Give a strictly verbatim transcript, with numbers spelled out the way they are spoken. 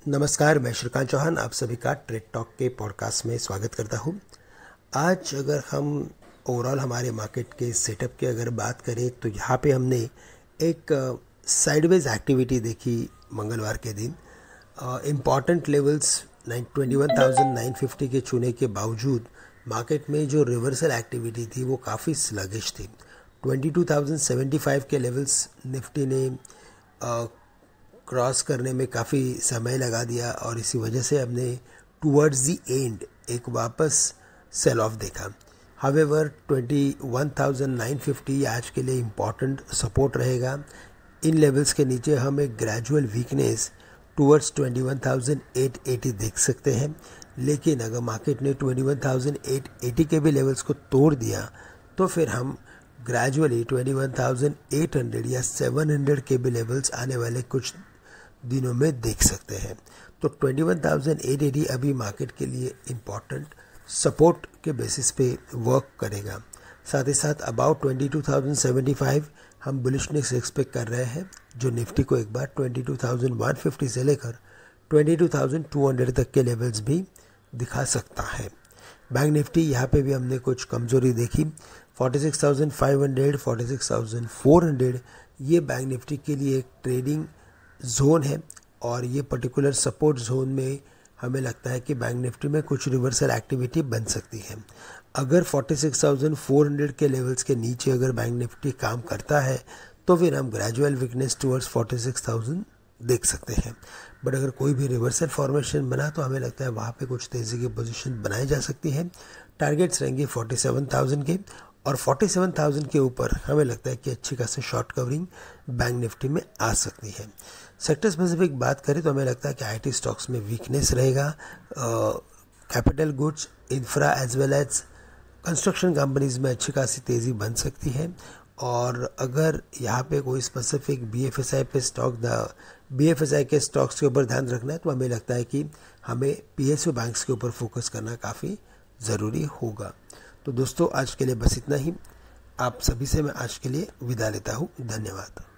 नमस्कार, मैं श्रीकांत चौहान आप सभी का ट्रेड टॉक के पॉडकास्ट में स्वागत करता हूं। आज अगर हम ओवरऑल हमारे मार्केट के सेटअप की अगर बात करें तो यहाँ पे हमने एक साइडवेज एक्टिविटी देखी मंगलवार के दिन। Important levels twenty one thousand nine fifty के छूने के बावजूद मार्केट में जो रिवर्सल एक्टिविटी थी वो काफ़ी स्लगिश थी। Twenty two thousand seventy five के लेवल्स निफ्टी ने uh, क्रॉस करने में काफ़ी समय लगा दिया और इसी वजह से हमने टूवर्ड्स दी एंड एक वापस सेल ऑफ देखा। However twenty one thousand nine fifty आज के लिए इम्पॉर्टेंट सपोर्ट रहेगा। इन लेवल्स के नीचे हम एक gradual weakness towards twenty one thousand eight eighty देख सकते हैं, लेकिन अगर मार्केट ने twenty one thousand eight eighty के भी लेवल्स को तोड़ दिया तो फिर हम gradually twenty one thousand eight hundred या सेवन हंड्रेड के भी लेवल्स आने वाले कुछ दिनों में देख सकते हैं। तो twenty one thousand eight eighty अभी मार्केट के लिए इम्पॉर्टेंट सपोर्ट के बेसिस पे वर्क करेगा। साथ ही साथ about twenty two thousand seventy five हम बुलिशनेस एक्सपेक्ट कर रहे हैं, जो निफ्टी को एक बार twenty two thousand one fifty से लेकर twenty two thousand two hundred तक के लेवल्स भी दिखा सकता है। बैंक निफ्टी यहाँ पे भी हमने कुछ कमजोरी देखी। Forty six thousand five hundred, forty six thousand four hundred ये बैंक निफ्टी के लिए एक ट्रेडिंग जोन है और ये पर्टिकुलर सपोर्ट जोन में हमें लगता है कि बैंक निफ्टी में कुछ रिवर्सल एक्टिविटी बन सकती है। अगर forty six thousand four hundred के लेवल्स के नीचे अगर बैंक निफ्टी काम करता है तो फिर हम gradual weakness towards forty six thousand देख सकते हैं। बट अगर कोई भी रिवर्सल फॉर्मेशन बना तो हमें लगता है वहाँ पे कुछ तेज़ी की पोजीशन बनाई जा सकती है। टारगेट्स रहेंगे फोर्टी सेवन थाउजेंड के और फोर्टी सेवन थाउजेंड के ऊपर हमें लगता है कि अच्छी खासी शॉर्ट कवरिंग बैंक निफ्टी में आ सकती है। सेक्टर स्पेसिफिक बात करें तो हमें लगता है कि आईटी स्टॉक्स में वीकनेस रहेगा। Capital goods, infra as well as construction companies में अच्छी खासी तेज़ी बन सकती है। और अगर यहाँ पे कोई स्पेसिफिक बीएफएसआई पे स्टॉक बीएफएसआई के स्टॉक्स के ऊपर ध्यान रखना है तो हमें लगता है कि हमें पीएसयू बैंक्स के ऊपर फोकस करना काफ़ी ज़रूरी होगा। तो दोस्तों, आज के लिए बस इतना ही। आप सभी से मैं आज के लिए विदा लेता हूँ। धन्यवाद।